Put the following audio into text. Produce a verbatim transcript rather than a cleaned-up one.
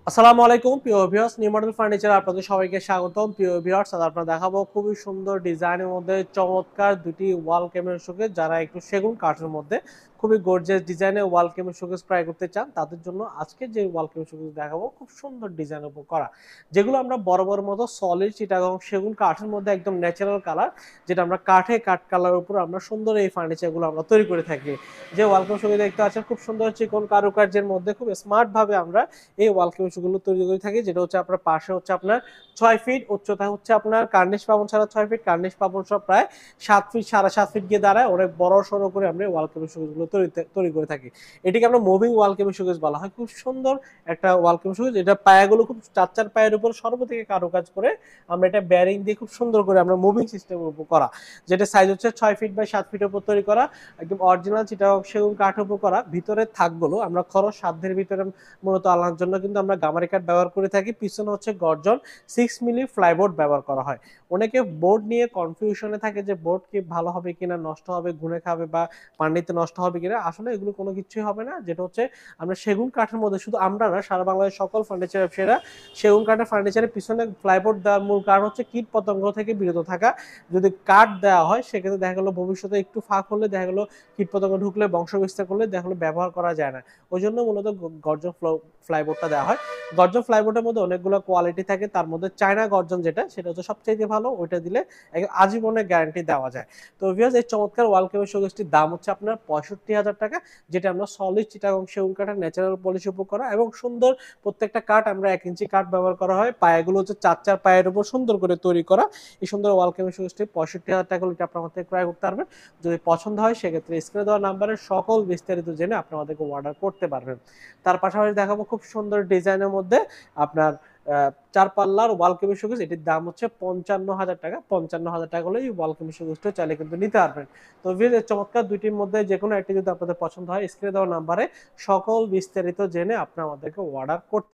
আসসালামু আলাইকুম প্রিয় ভিউয়ার্স, নিউ মডেল ফার্নিচার আপনাদের সবাইকে স্বাগতম। প্রিয় ভিউয়ার্স, আজ আপনারা দেখাবো খুবই সুন্দর ডিজাইনের মধ্যে চমৎকার দুটি ওয়াল ক্যাবিনেট শোকেস। যারা একটু সেগুন কাঠের মধ্যে খুবই গর্জিয়াস ডিজাইনের ওয়াল ক্যাবিনেট শোকেস ট্রাই করতে চান, তাদের জন্য আজকে যে ওয়াল ক্যাবিনেট শোকেস দেখাবো খুব সুন্দর ডিজাইনের উপর করা, যেগুলো আমরা বড় বড় মতো সলিড চিটাগং সেগুন কাঠের মধ্যে একদম ন্যাচারাল কালার, যেটা আমরা কাঠে কাঠ কালারের উপর আমরা সুন্দর এই ফার্নিচারগুলো আমরা তৈরি করে থাকি। যে ওয়াল ক্যাবিনেট শোকেস দেখতে পাচ্ছেন খুব সুন্দর চিকন কারুকার্যের মধ্যে খুব স্মার্ট ভাবে আমরা এই ওয়াল ক্যাবিনেটগুলো তৈরি করে থাকি। যেটা হচ্ছে আপনার পাশে হচ্ছে আপনার ছয় ফিট উচ্চতা, হচ্ছে আপনার কার্নিশ পাবন ছাড়া ছয় ফিট, কার্নিশ পাবন সব প্রায় সাত ফিট সাড়ে সাত ফিট গিয়ে দাঁড়ায়। অনেক বড় সড়ো করে আমরা ওয়াল ক্যাবিনেটগুলো তৈরি তৈরি করে থাকি। এটিকে আমরা মুভিং ওয়াল ক্যাবিনেট বলা হয়। খুব সুন্দর একটা ওয়াল ক্যাবিনেট, এটা পায়াগুলো খুব চার চার পায়ের উপর সর্বদিকে কারুকাজ করে আমরা এটা ব্যারিং দিয়ে খুব সুন্দর করে আমরা মুভিং সিস্টেমের উপর করা, যেটা সাইজ হচ্ছে ছয় ফিট বাই সাত ফিটের উপর তৈরি করা, একদম অরিজিনাল চিটাগং সেগুন কাঠের উপর করা। ভিতরে থাকগুলো আমরা খরচ সাধ্যের ভিতরে মূলত আনার জন্য কিন্তু আমরা গামারি কাঠ ব্যবহার করে থাকি। পিছনে হচ্ছে গর্জন সিক্স মিলি ফ্লাইবোর্ড ব্যবহার করা হয়। অনেকে বোর্ড নিয়ে কনফিউশনে থাকে যে বোর্ড কি ভালো হবে কিনা, নষ্ট হবে, ঘুরে খাবে বা পানিতে নষ্ট হবে কিনা। আসলে এগুলো কোনো কিছুই হবে না। যেটা হচ্ছে আমরা সেগুন কাঠের মধ্যে, শুধু আমরা না, সারা বাংলাদেশের সকল ফার্নিচার ব্যবসায়ীরা সেগুন কাঠের ফার্নিচারের পিছনে ফ্লাইবোর্ড দেওয়ার মূল কারণ হচ্ছে কীট পতঙ্গ থেকে বিরত থাকা। যদি কাঠ দেওয়া হয় সেক্ষেত্রে দেখা গেলো ভবিষ্যতে একটু ফাঁক হলে, দেখা গেলো কীট পতঙ্গ ঢুকলে, বংশ বিস্তার করলে দেখা গেলো ব্যবহার করা যায় না। ওই জন্য মূলত গর্জন ফ্লাইবোর্ডটা দেওয়া হয়। গর্জন ফ্লাইবোর্ডের মধ্যে অনেকগুলো কোয়ালিটি থাকে, তার মধ্যে চায়না গর্জন যেটা, সেটা হচ্ছে সবচেয়ে ভালো। ওইটা দিলে আজীবনের গ্যারান্টি দেওয়া যায়। তো ভিউয়ার্স, এই চমৎকার ওয়াল ক্যাবিনেট শোকেসটির দাম হচ্ছে আপনার পঁয়ষট্টি হাজার টাকা, যেটা আমরা সলিড চিটাগং সেগুন কাঠের ন্যাচারাল পলিশ উপর করা এবং সুন্দর প্রত্যেকটা কাঠ আমরা এক ইঞ্চি কাঠ ব্যবহার করা হয়। পায়াগুলো হচ্ছে চার চার পায়ের উপর সুন্দর করে তৈরি করা। এই সুন্দর ওয়াল ক্যাবিনেট শোকেসটি পঁয়ষট্টি হাজার টাকা হলে আপনার মধ্যে ক্রয় করতে পারবেন। যদি পছন্দ হয় সেক্ষেত্রে স্ক্রিনে দেওয়া নাম্বারে সকল বিস্তারিত জেনে আপনি আমাদেরকে অর্ডার করতে পারবেন। তার পাশাপাশি দেখাবো খুব সুন্দর ডিজাইনের মধ্যে আপনার চার পাল্লার ওয়াল ক্যাবিনেট শোকেস। এটির দাম হচ্ছে পঞ্চান্ন হাজার টাকা। পঞ্চান্ন হাজার টাকা হলে এই ওয়াল ক্যাবিনেট শোকেসটা চাইলে কিন্তু নিতে পারবেন। তো ভিউয়ার্স, চমৎকার দুইটির মধ্যে যে কোনো একটি যদি আপনাদের পছন্দ হয় স্ক্রিনে দেওয়া নাম্বারে সকল বিস্তারিত জেনে আপনি আমাদেরকে অর্ডার করতে